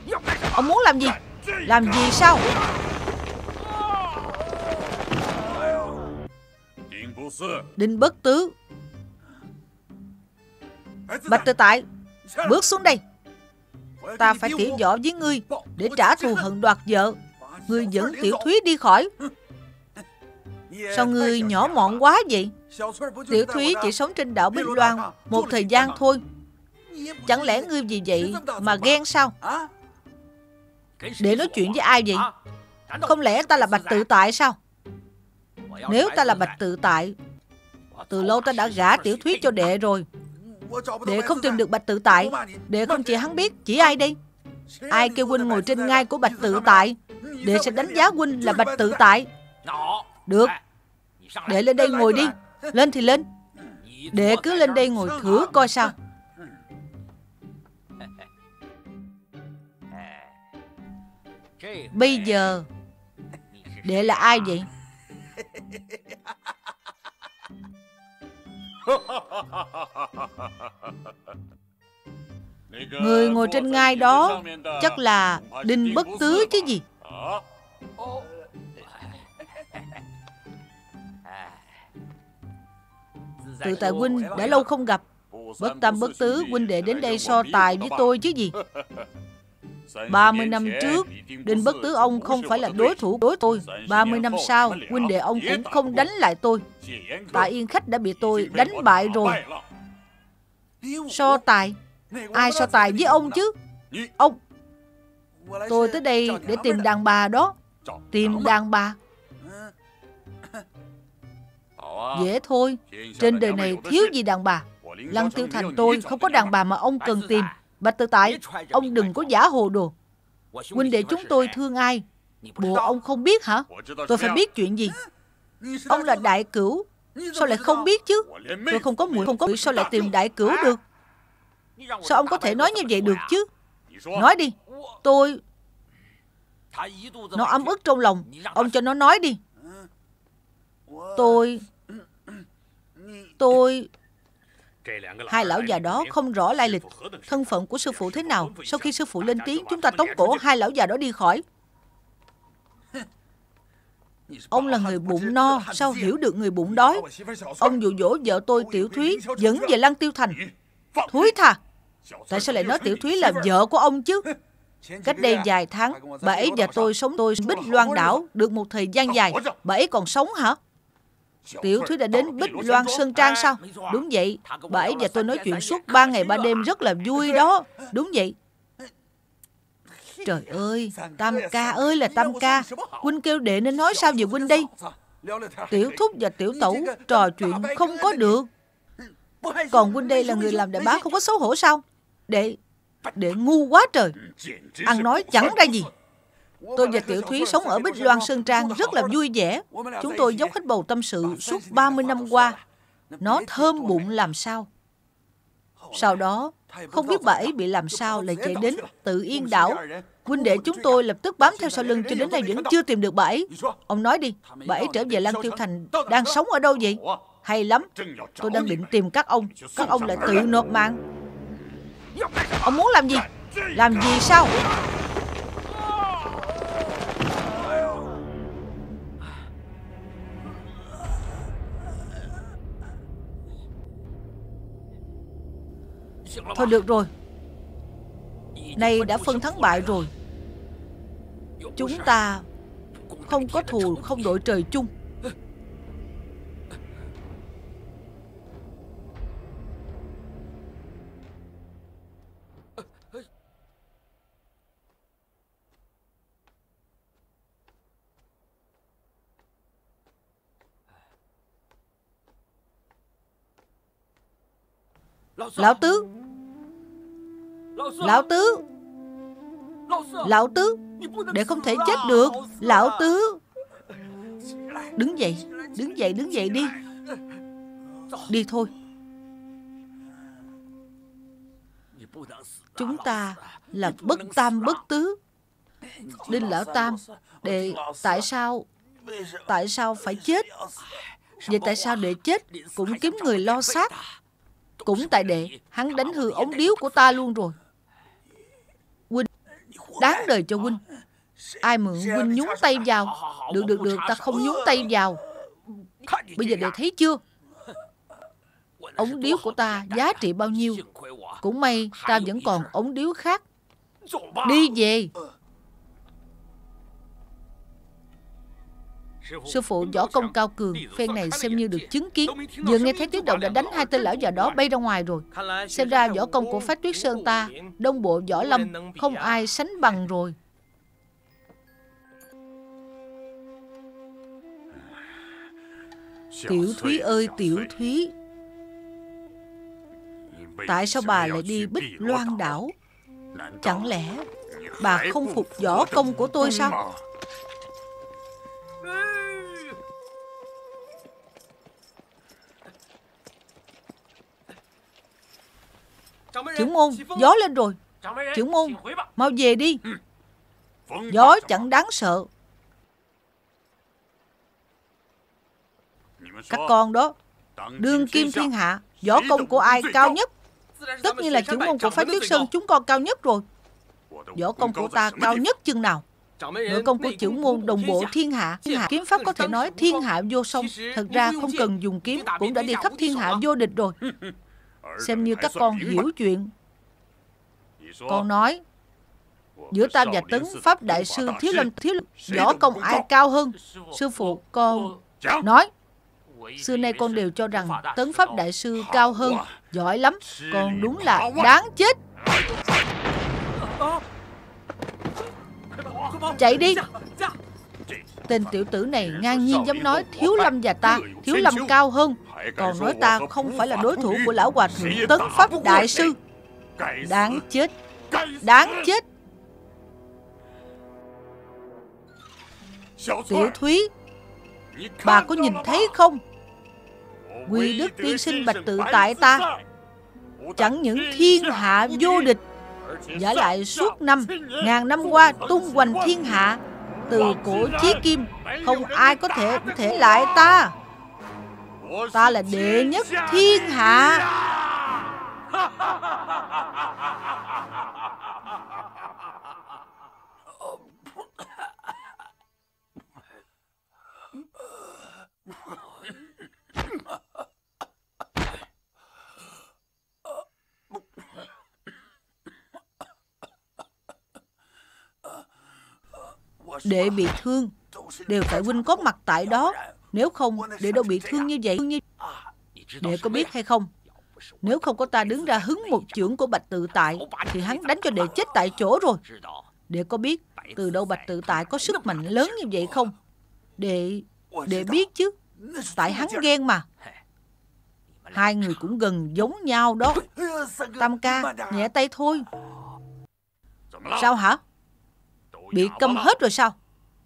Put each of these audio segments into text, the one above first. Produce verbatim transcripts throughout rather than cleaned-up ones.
Ông muốn làm gì? Làm gì sao? Đinh Bất Tứ. Bạch Tự Tại, bước xuống đây. Ta phải tỉ võ với ngươi để trả thù hận đoạt vợ. Ngươi dẫn Tiểu Thúy đi khỏi. Sao ngươi nhỏ mọn quá vậy? Tiểu Thúy chỉ sống trên đảo Bích Loan một thời gian thôi. Chẳng lẽ ngươi vì vậy mà ghen sao? Để nói chuyện với ai vậy? Không lẽ ta là Bạch Tự Tại sao? Nếu ta là Bạch Tự Tại, từ lâu ta đã gả Tiểu Thúy cho đệ rồi. Đệ không tìm được Bạch Tự Tại, đệ không chỉ hắn biết. Chỉ ai đây? Ai kêu huynh ngồi trên ngai của Bạch Tự Tại, đệ sẽ đánh giá huynh là Bạch Tự Tại. Được, đệ lên đây ngồi đi. Lên thì lên. Đệ cứ lên đây ngồi thử coi sao. Bây giờ đệ là ai vậy? Người ngồi trên ngai đó chắc là Đinh Bất Tứ chứ gì. Tự Tại huynh đã lâu không gặp. Bất Tam Bất Tứ huynh đệ đến đây so tài với tôi chứ gì. Ba mươi năm trước, Đinh Bất Tứ ông không phải là đối thủ đối tôi. Ba mươi năm sau, huynh đệ ông cũng không đánh lại tôi. Tạ Yên Khách đã bị tôi đánh bại rồi. So tài? Ai so tài với ông chứ? Ông. Tôi tới đây để tìm đàn bà đó. Tìm đàn bà? Dễ thôi. Trên đời này thiếu gì đàn bà. Lăng Tiêu Thành tôi không có đàn bà mà ông cần tìm. Bạch Tự Tại, ông đừng có giả hồ đồ. Huynh đệ chúng tôi thương ai? Bộ ông không biết hả? Tôi phải biết chuyện gì? Ông là đại cửu, sao lại không biết chứ? Tôi không có mũi, không có mũi, sao lại tìm đại cửu được? Sao ông có thể nói như vậy được chứ? Nói đi. Tôi... Nó ấm ức trong lòng. Ông cho nó nói đi. Tôi... Tôi... Hai lão già đó không rõ lai lịch, thân phận của sư phụ thế nào. Sau khi sư phụ lên tiếng, chúng ta tống cổ hai lão già đó đi khỏi. Ông là người bụng no, sao hiểu được người bụng đói? Ông dụ dỗ vợ tôi Tiểu Thúy dẫn về Lăng Tiêu Thành. Thúi tha! Tại sao lại nói Tiểu Thúy là vợ của ông chứ? Cách đây vài tháng, bà ấy và tôi sống tôi Bích Loan đảo được một thời gian dài. Bà ấy còn sống hả? Tiểu Thúy đã đến Bích Loan Sơn Trang sao? Đúng vậy. Bà ấy và tôi nói chuyện suốt ba ngày ba đêm rất là vui đó. Đúng vậy. Trời ơi, Tam ca ơi là Tam ca. Huynh kêu đệ nên nói sao về huynh đây? Tiểu thúc và tiểu tẩu trò chuyện không có được. Còn huynh đây là người làm đại bá không có xấu hổ sao? Đệ, đệ ngu quá trời. Ăn nói chẳng ra gì. Tôi và Tiểu Thúy sống ở Bích Loan Sơn Trang rất là vui vẻ. Chúng tôi dốc hết bầu tâm sự suốt ba mươi năm qua. Nó thơm bụng làm sao. Sau đó, không biết bà ấy bị làm sao lại chạy đến Tự Yên đảo. Huynh đệ chúng tôi lập tức bám theo sau lưng cho đến nay vẫn chưa tìm được bà ấy. Ông nói đi, bà ấy trở về Lăng Tiêu Thành đang sống ở đâu vậy? Hay lắm, tôi đang định tìm các ông. Các ông lại tự nộp mạng. Ông muốn làm gì? Làm gì sao? Thôi được rồi. Nay đã phân thắng bại rồi. Chúng ta không có thù không đội trời chung. Lão Tứ, Lão Tứ, Lão Tứ, để không thể chết được. Lão Tứ, đứng dậy, đứng dậy, đứng dậy đi. Đi thôi. Chúng ta là bất tam bất tứ. Đinh Lão Tam, đệ tại sao Tại sao phải chết? Vậy tại sao đệ chết cũng kiếm người lo xác? Cũng tại đệ, hắn đánh hư ống điếu của ta luôn rồi. Huynh, Đáng đời cho huynh. Ai mượn huynh nhúng tay vào? Được được được, ta không nhúng tay vào. Bây giờ đều thấy chưa? Ống điếu của ta giá trị bao nhiêu? Cũng may ta vẫn còn ống điếu khác. Đi về. Sư phụ võ công cao cường, phen này xem như được chứng kiến. Vừa nghe thấy tiếng động đã đánh hai tên lão già đó bay ra ngoài rồi. Xem ra võ công của Phái Tuyết Sơn ta, Đông Bộ võ lâm, không ai sánh bằng rồi. Tiểu Thúy ơi Tiểu Thúy, tại sao bà lại đi Bích Loan đảo? Chẳng lẽ bà không phục võ công của tôi sao? Trưởng môn, gió lên rồi. Trưởng môn, mau về đi. Gió chẳng đáng sợ. Các con đó, đương kim thiên hạ, võ công của ai cao nhất? Tất nhiên là trưởng môn của Phái Tuyết Sơn chúng con cao nhất rồi. Võ công của ta cao nhất chừng nào? Nội công của trưởng môn đồng bộ thiên hạ. Kiếm pháp có thể nói thiên hạ vô song. Thật ra không cần dùng kiếm cũng đã đi khắp thiên hạ vô địch rồi. Xem như các con hiểu chuyện. Con nói, giữa ta và Tấn Pháp Đại sư Thiếu Lâm Thiếu Lâm võ công ai cao hơn? Sư phụ, con nói. Xưa nay con đều cho rằng Tấn Pháp Đại sư cao hơn, giỏi lắm. Còn đúng là đáng chết. Chạy đi. Tên tiểu tử này ngang nhiên dám nói Thiếu Lâm và ta, Thiếu Lâm cao hơn, còn nói ta không phải là đối thủ của lão hòa thượng Tấn Pháp Đại sư. Đáng chết. Đáng chết. Tiểu Thúy, bà có nhìn thấy không? Quy Đức tiên sinh Bạch Tự Tại ta chẳng những thiên hạ vô địch, giả lại suốt năm ngàn năm qua tung hoành thiên hạ, từ cổ chí kim không ai có thể thể lại ta. Ta là đệ nhất thiên hạ. Đệ bị thương đều tại huynh có mặt tại đó. Nếu không, đệ đâu bị thương như vậy. Đệ có biết hay không, nếu không có ta đứng ra hứng một chưởng của Bạch Tự Tại thì hắn đánh cho đệ chết tại chỗ rồi. Đệ có biết từ đâu Bạch Tự Tại có sức mạnh lớn như vậy không? Đệ Đệ biết chứ. Tại hắn ghen mà. Hai người cũng gần giống nhau đó. Tam ca, nhẹ tay thôi. Sao hả? Bị câm hết rồi sao?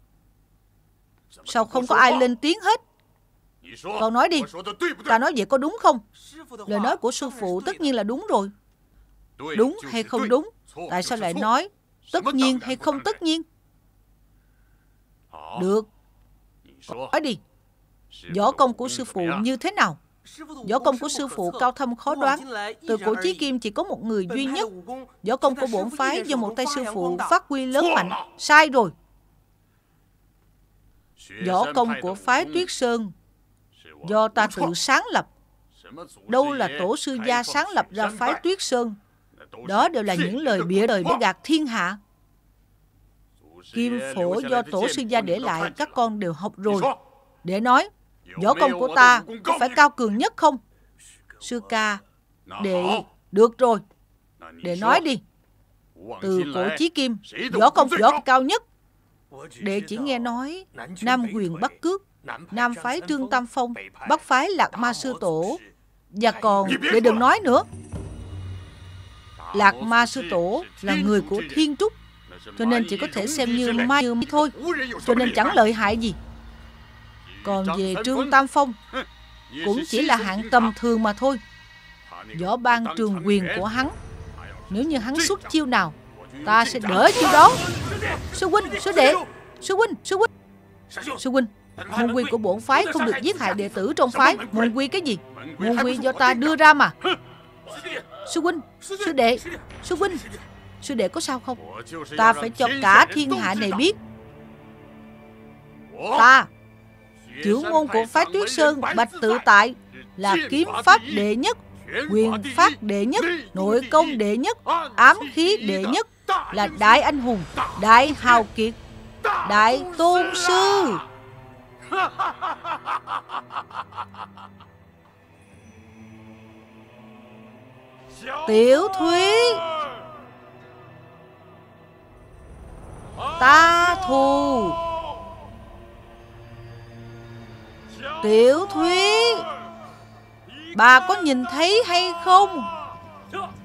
Sao không có ai lên tiếng hết? Con nói đi. Ta nói vậy có đúng không? Lời nói của sư phụ tất nhiên là đúng rồi. Đúng hay không đúng? Tại sao lại nói tất nhiên hay không tất nhiên? Được. Nói đi. Võ công của sư phụ như thế nào? Võ công của sư phụ cao thâm khó đoán. Từ cổ chí kim chỉ có một người duy nhất. Võ công của bổn phái do một tay sư phụ phát huy lớn mạnh. Sai rồi. Võ công của phái Tuyết Sơn do ta tự sáng lập. Đâu là tổ sư gia sáng lập ra phái Tuyết Sơn. Đó đều là những lời bịa đời để gạt thiên hạ. Kim phổ do tổ sư gia để lại các con đều học rồi. Để nói, võ công của ta có phải cao cường nhất không? Sư ca, đệ, được rồi. Đệ nói đi. Từ cổ chí kim, võ công võ cao nhất. Đệ chỉ nghe nói Nam Huyền Bắc Cước, Nam phái Trương Tam Phong, Bắc phái Lạc Ma Sư Tổ. Và còn đệ đừng nói nữa. Lạc Ma Sư Tổ là người của Thiên Trúc, cho nên chỉ có thể xem như mai như thôi, cho nên chẳng lợi hại gì. Còn về Trương Tam Phong, cũng chỉ là hạng tầm thường mà thôi. Võ ban trường quyền của hắn, nếu như hắn xuất chiêu nào, ta sẽ đỡ chiêu đó. Sư huynh, sư đệ, sư huynh, sư huynh, sư huynh, môn quy của bổn phái không được giết hại đệ tử trong phái. Môn quy cái gì? Môn quy do ta đưa ra mà. Sư huynh, sư đệ, sư huynh, Sư đệ có sao không? Ta phải cho cả thiên hạ này biết, ta, trưởng môn của phái Tuyết Sơn Bạch Tự Tại, là kiếm pháp đệ nhất, quyền pháp đệ nhất, nội công đệ nhất, ám khí đệ nhất, là đại anh hùng, đại hào kiệt, đại tôn sư. Tiểu Thúy, ta thù. Tiểu Thúy, bà có nhìn thấy hay không?